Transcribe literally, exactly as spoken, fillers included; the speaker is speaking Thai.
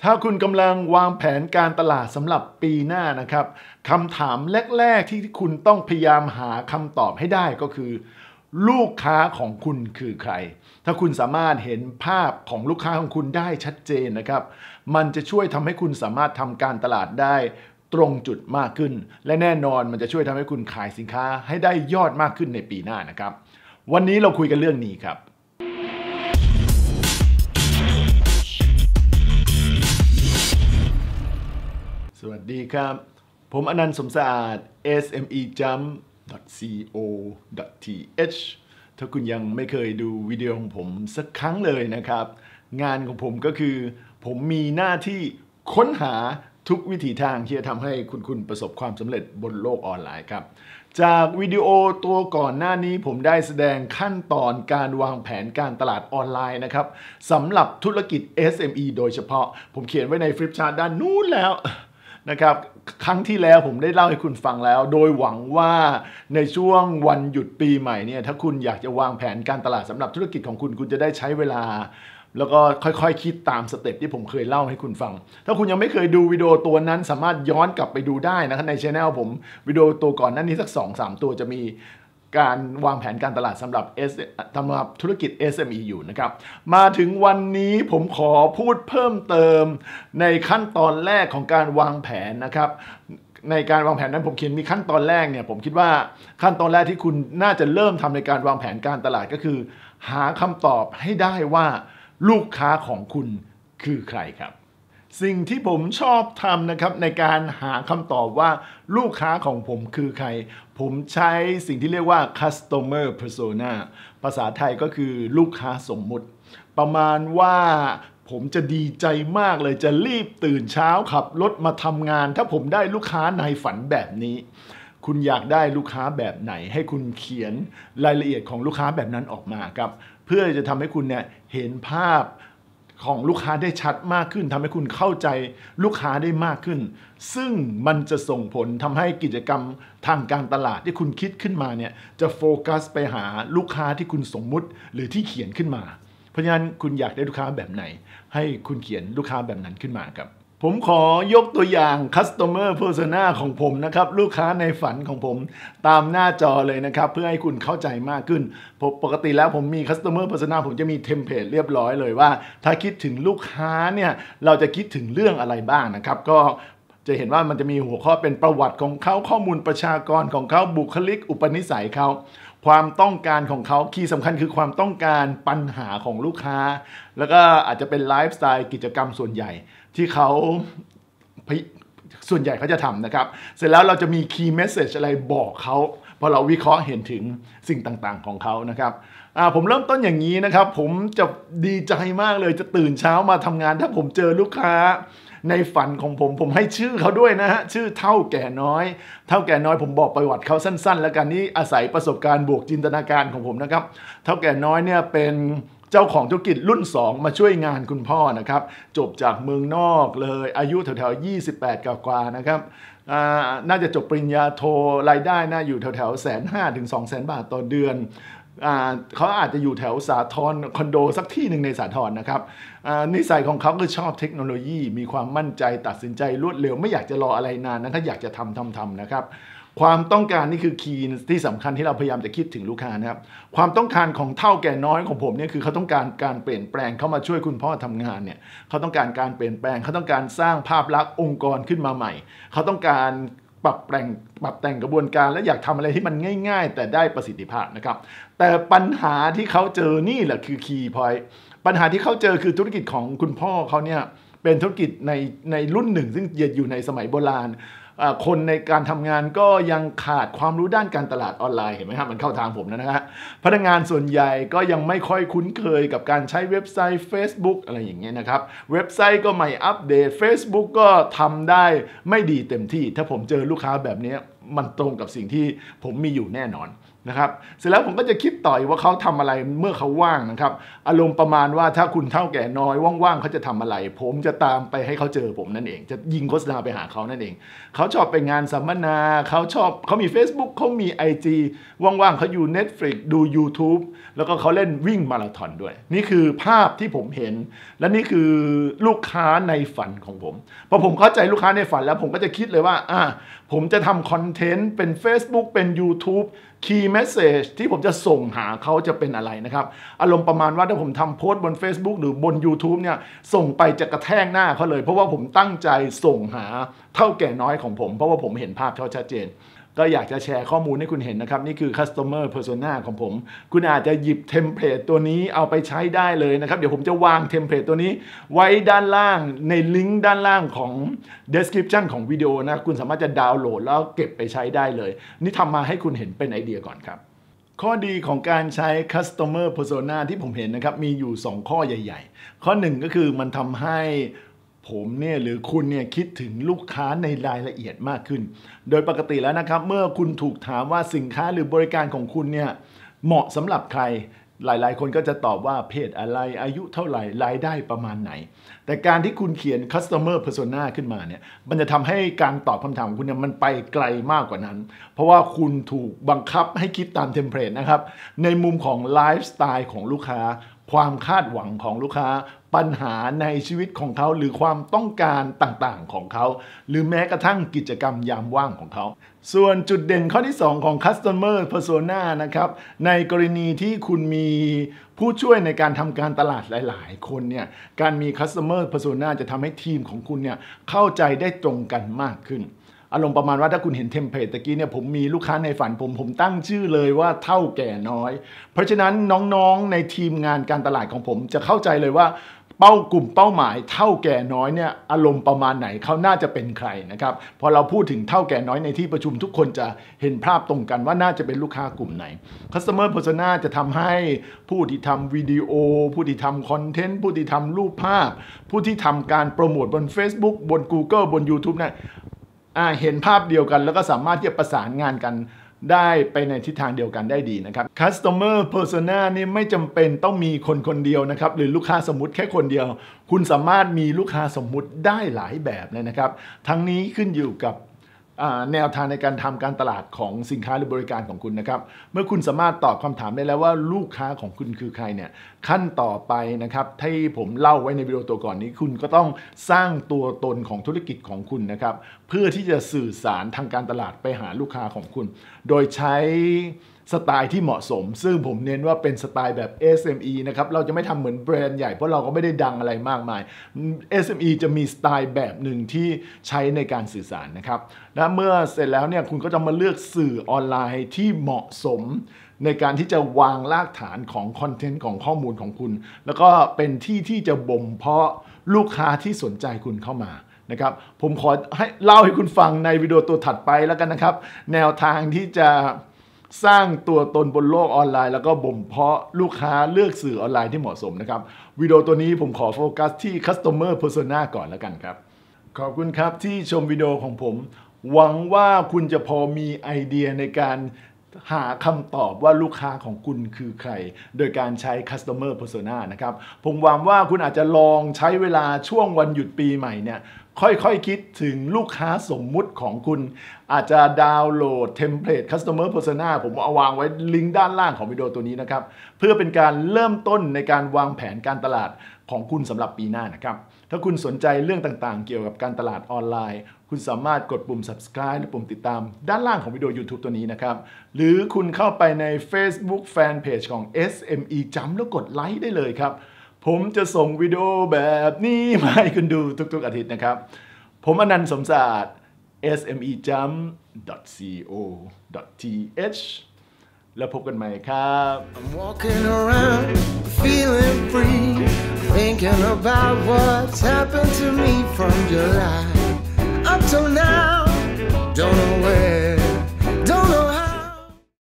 ถ้าคุณกำลังวางแผนการตลาดสำหรับปีหน้านะครับคำถามแรกๆที่คุณต้องพยายามหาคำตอบให้ได้ก็คือลูกค้าของคุณคือใครถ้าคุณสามารถเห็นภาพของลูกค้าของคุณได้ชัดเจนนะครับมันจะช่วยทำให้คุณสามารถทำการตลาดได้ตรงจุดมากขึ้นและแน่นอนมันจะช่วยทำให้คุณขายสินค้าให้ได้ยอดมากขึ้นในปีหน้านะครับวันนี้เราคุยกันเรื่องนี้ครับสวัสดีครับผมอนันต์สมสะอาด เอส เอ็ม อี จัมป์ ดอท ซี โอ ดอท ที เอช ถ้าคุณยังไม่เคยดูวิดีโอของผมสักครั้งเลยนะครับงานของผมก็คือผมมีหน้าที่ค้นหาทุกวิถีทางที่จะทำให้คุณคุณประสบความสำเร็จบนโลกออนไลน์ครับจากวิดีโอตัวก่อนหน้านี้ผมได้แสดงขั้นตอนการวางแผนการตลาดออนไลน์นะครับสำหรับธุรกิจ เอส เอ็ม อี โดยเฉพาะผมเขียนไว้ในฟลิปชาร์ตด้านนู้นแล้วนะครับครั้งที่แล้วผมได้เล่าให้คุณฟังแล้วโดยหวังว่าในช่วงวันหยุดปีใหม่เนี่ยถ้าคุณอยากจะวางแผนการตลาดสำหรับธุรกิจของคุณคุณจะได้ใช้เวลาแล้วก็ค่อยๆ ค, คิดตามสเต็ปที่ผมเคยเล่าให้คุณฟังถ้าคุณยังไม่เคยดูวิดีโอตัวนั้นสามารถย้อนกลับไปดูได้นะครับในช่องผมวิดีโอตัวก่อนหน้านี้สัก สองสาม ตัวจะมีการวางแผนการตลาดสำหรับ S สำหรับธุรกิจ เอส เอ็ม อี อยู่นะครับมาถึงวันนี้ผมขอพูดเพิ่มเติมในขั้นตอนแรกของการวางแผนนะครับในการวางแผนนั้นผมเขียนมีขั้นตอนแรกเนี่ยผมคิดว่าขั้นตอนแรกที่คุณน่าจะเริ่มทำในการวางแผนการตลาดก็คือหาคำตอบให้ได้ว่าลูกค้าของคุณคือใครครับสิ่งที่ผมชอบทำนะครับในการหาคำตอบว่าลูกค้าของผมคือใครผมใช้สิ่งที่เรียกว่า customer persona ภาษาไทยก็คือลูกค้าสมมุติประมาณว่าผมจะดีใจมากเลยจะรีบตื่นเช้าขับรถมาทำงานถ้าผมได้ลูกค้าในฝันแบบนี้คุณอยากได้ลูกค้าแบบไหนให้คุณเขียนรายละเอียดของลูกค้าแบบนั้นออกมาครับเพื่อจะทำให้คุณเนี่ยเห็นภาพของลูกค้าได้ชัดมากขึ้นทำให้คุณเข้าใจลูกค้าได้มากขึ้นซึ่งมันจะส่งผลทำให้กิจกรรมทางการตลาดที่คุณคิดขึ้นมาเนี่ยจะโฟกัสไปหาลูกค้าที่คุณสมมุติหรือที่เขียนขึ้นมาเพราะฉะนั้นคุณอยากได้ลูกค้าแบบไหนให้คุณเขียนลูกค้าแบบนั้นขึ้นมาครับผมขอยกตัวอย่าง customer persona ของผมนะครับลูกค้าในฝันของผมตามหน้าจอเลยนะครับเพื่อให้คุณเข้าใจมากขึ้นปกติแล้วผมมี customer persona ผมจะมีเทมเพลตเรียบร้อยเลยว่าถ้าคิดถึงลูกค้าเนี่ยเราจะคิดถึงเรื่องอะไรบ้างนะครับก็จะเห็นว่ามันจะมีหัวข้อเป็นประวัติของเขาข้อมูลประชากรของเขาบุคลิกอุปนิสัยเขาความต้องการของเขาคีย์สำคัญคือความต้องการปัญหาของลูกค้าแล้วก็อาจจะเป็นไลฟ์สไตล์กิจกรรมส่วนใหญ่ที่เขาส่วนใหญ่เขาจะทำนะครับเสร็จแล้วเราจะมี key message อะไรบอกเขาพอเราวิเคราะห์เห็นถึงสิ่งต่างๆของเขานะครับผมเริ่มต้นอย่างนี้นะครับผมจะดีใจมากเลยจะตื่นเช้ามาทำงานถ้าผมเจอลูกค้าในฝันของผมผมให้ชื่อเขาด้วยนะฮะชื่อเท่าแก่น้อยเท่าแก่น้อยผมบอกประวัติเขาสั้นๆแล้วกันนี่อาศัยประสบการณ์บวกจินตนาการของผมนะครับเท่าแก่น้อยเนี่ยเป็นเจ้าของธุรกิจรุ่นสองมาช่วยงานคุณพ่อนะครับจบจากเมืองนอกเลยอายุแถวๆยี่สิบแปดกว่าๆนะครับน่าจะจบปริญญาโทรายได้น่าอยู่แถวๆแสนห้าถึงสองแสนบาทต่อเดือนเขาอาจจะอยู่แถวสาทรคอนโดสักที่หนึ่งในสาทรนะครับนิสัยของเขาคือชอบเทคโนโลยีมีความมั่นใจตัดสินใจรวดเร็วไม่อยากจะรออะไรนานนะถ้าอยากจะทำทำทำนะครับความต้องการนี่คือคีย์ที่สำคัญที่เราพยายามจะคิดถึงลูกค้านะครับความต้องการของเท่าแก่น้อยของผมเนี่ยคือเขาต้องการการเปลี่ยนแปลงเข้ามาช่วยคุณพ่อทำงานเนี่ยเขาต้องการการเปลี่ยนแปลงเขาต้องการสร้างภาพลักษณ์องค์กรขึ้นมาใหม่เขาต้องการปรับแต่งปรับแต่งกระบวนการและอยากทำอะไรที่มันง่ายๆแต่ได้ประสิทธิภาพนะครับแต่ปัญหาที่เขาเจอนี่แหละคือคีย์พอยต์ปัญหาที่เขาเจอคือธุรกิจของคุณพ่อเขาเนี่ยเป็นธุรกิจในในรุ่นหนึ่งซึ่งอยู่ในสมัยโบราณคนในการทำงานก็ยังขาดความรู้ด้านการตลาดออนไลน์เห็นไหมครับมันเข้าทางผมนะฮะพนักงานส่วนใหญ่ก็ยังไม่ค่อยคุ้นเคยกับการใช้เว็บไซต์ Facebook อะไรอย่างเงี้ยนะครับเว็บไซต์ก็ไม่อัปเดต Facebook ก็ทำได้ไม่ดีเต็มที่ถ้าผมเจอลูกค้าแบบนี้มันตรงกับสิ่งที่ผมมีอยู่แน่นอนนะครับเสร็จแล้วผมก็จะคิดต่อว่าเขาทำอะไรเมื่อเขาว่างนะครับอารมณ์ประมาณว่าถ้าคุณเฒ่าแก่น้อยว่างๆเขาจะทำอะไรผมจะตามไปให้เขาเจอผมนั่นเองจะยิงโฆษณาไปหาเขานั่นเองเขาชอบไปงานสัมมนาเขาชอบเขามี Facebook เขามี ไอ จี ว่างๆเขาอยู่ Netflix ดู YouTube แล้วก็เขาเล่นวิ่งมาราธอนด้วยนี่คือภาพที่ผมเห็นและนี่คือลูกค้าในฝันของผมพอผมเข้าใจลูกค้าในฝันแล้วผมก็จะคิดเลยว่าอ่ะผมจะทำคอนเทนต์เป็น Facebook เป็น YouTube Key Message ที่ผมจะส่งหาเขาจะเป็นอะไรนะครับอารมณ์ประมาณว่าถ้าผมทำโพสต์บน Facebook หรือบน YouTube เนี่ยส่งไปจะกระแทกหน้าเขาเลยเพราะว่าผมตั้งใจส่งหาเท่าแก่น้อยของผมเพราะว่าผมเห็นภาพเขาชัดเจนก็อยากจะแชร์ข้อมูลให้คุณเห็นนะครับนี่คือ Customer Persona ของผมคุณอาจจะหยิบเทมเพลตตัวนี้เอาไปใช้ได้เลยนะครับเดี๋ยวผมจะวางเทมเพลตตัวนี้ไว้ด้านล่างในลิงก์ด้านล่างของ description ของวิดีโอนะคุณสามารถจะดาวน์โหลดแล้วเก็บไปใช้ได้เลยนี่ทำมาให้คุณเห็นเป็นไอเดียก่อนครับข้อดีของการใช้ Customer Persona ที่ผมเห็นนะครับมีอยู่สองข้อใหญ่ๆข้อหนึ่งก็คือมันทำให้ผมเนี่ยหรือคุณเนี่ยคิดถึงลูกค้าในรายละเอียดมากขึ้นโดยปกติแล้วนะครับเมื่อคุณถูกถามว่าสินค้าหรือบริการของคุณเนี่ยเหมาะสำหรับใครหลายๆคนก็จะตอบว่าเพศอะไรอายุเท่าไหร่รายได้ประมาณไหนแต่การที่คุณเขียน customer persona ขึ้นมาเนี่ยมันจะทำให้การตอบคำถามของคุณเนี่ยมันไปไกลมากกว่านั้นเพราะว่าคุณถูกบังคับให้คิดตามเทมเพลตนะครับในมุมของไลฟ์สไตล์ของลูกค้าความคาดหวังของลูกค้าปัญหาในชีวิตของเขาหรือความต้องการต่างๆของเขาหรือแม้กระทั่งกิจกรรมยามว่างของเขาส่วนจุดเด่นข้อที่สองของ Customer Persona นะครับในกรณีที่คุณมีผู้ช่วยในการทำการตลาดหลายๆคนเนี่ยการมี Customer Persona จะทำให้ทีมของคุณเนี่ยเข้าใจได้ตรงกันมากขึ้นอารมณ์ประมาณว่าถ้าคุณเห็นเทมเพลตตะกี้เนี่ยผมมีลูกค้าในฝันผมผมตั้งชื่อเลยว่าเฒ่าแก่น้อยเพราะฉะนั้นน้องๆในทีมงานการตลาดของผมจะเข้าใจเลยว่าเป้ากลุ่มเป้าหมายเฒ่าแก่น้อยเนี่ยอารมณ์ประมาณไหนเขาน่าจะเป็นใครนะครับพอเราพูดถึงเฒ่าแก่น้อยในที่ประชุมทุกคนจะเห็นภาพตรงกันว่าน่าจะเป็นลูกค้ากลุ่มไหน Customer Persona จะทำให้ผู้ที่ทำวิดีโอผู้ที่ทำคอนเทนต์ผู้ที่ทำรูปภาพผู้ที่ทำการโปรโมทบน Facebook บน Google บน YouTube เนี่ยเห็นภาพเดียวกันแล้วก็สามารถที่จะประสานงานกันได้ไปในทิศทางเดียวกันได้ดีนะครับ Customer Persona นี่ไม่จำเป็นต้องมีคนคนเดียวนะครับหรือลูกค้าสมมุติแค่คนเดียวคุณสามารถมีลูกค้าสมมุติได้หลายแบบเลยนะครับทั้งนี้ขึ้นอยู่กับแนวทางในการทำการตลาดของสินค้าหรือบริการของคุณนะครับเมื่อคุณสามารถตอบคำถามได้แล้วว่าลูกค้าของคุณคือใครเนี่ยขั้นต่อไปนะครับที่ผมเล่าไว้ในวิดีโอตัวก่อนนี้คุณก็ต้องสร้างตัวตนของธุรกิจของคุณนะครับเพื่อที่จะสื่อสารทางการตลาดไปหาลูกค้าของคุณโดยใช้สไตล์ที่เหมาะสมซึ่งผมเน้นว่าเป็นสไตล์แบบ เอส เอ็ม อี นะครับเราจะไม่ทำเหมือนแบรนด์ใหญ่เพราะเราก็ไม่ได้ดังอะไรมากมาย เอส เอ็ม อี จะมีสไตล์แบบหนึ่งที่ใช้ในการสื่อสารนะครับและเมื่อเสร็จแล้วเนี่ยคุณก็จะมาเลือกสื่อออนไลน์ที่เหมาะสมในการที่จะวางรากฐานของคอนเทนต์ของข้อมูลของคุณแล้วก็เป็นที่ที่จะบ่มเพาะลูกค้าที่สนใจคุณเข้ามานะครับผมขอให้เล่าให้คุณฟังในวิดีโอตัวถัดไปแล้วกันนะครับแนวทางที่จะสร้างตัวตนบนโลกออนไลน์แล้วก็บ่มเพาะลูกค้าเลือกสื่อออนไลน์ที่เหมาะสมนะครับวิดีโอตัวนี้ผมขอโฟกัสที่ Customer Persona ก่อนแล้วกันครับขอบคุณครับที่ชมวิดีโอของผมหวังว่าคุณจะพอมีไอเดียในการหาคำตอบว่าลูกค้าของคุณคือใครโดยการใช้ Customer Persona นะครับผมหวังว่าคุณอาจจะลองใช้เวลาช่วงวันหยุดปีใหม่เนี่ยค่อยๆ ค, คิดถึงลูกค้าสมมุติของคุณอาจจะดาวน์โหลดเทมเพลต Customer Persona ผมเอาวางไว้ลิงก์ด้านล่างของวิดีโอตัวนี้นะครับเพื่อเป็นการเริ่มต้นในการวางแผนการตลาดของคุณสำหรับปีหน้านะครับถ้าคุณสนใจเรื่องต่างๆเกี่ยวกับการตลาดออนไลน์คุณสามารถกดปุ่ม Subscribe และปุ่มติดตามด้านล่างของวิดีโอ YouTube ตัวนี้นะครับหรือคุณเข้าไปใน Facebook Fanpage ของ เอส เอ็ม อี Jump แล้วกดไลค์ได้เลยครับผมจะส่งวิดีโอแบบนี้มาให้คุณดูทุกๆอาทิตย์นะครับผมอนันต์ สมศาสตร์ เอส เอ็ม อี จัมป์ ดอท ซี โอ ดอท ที เอช แล้วพบกันใหม่ครับ I'm walking around feeling free thinking about what's happened to me from July up till now don't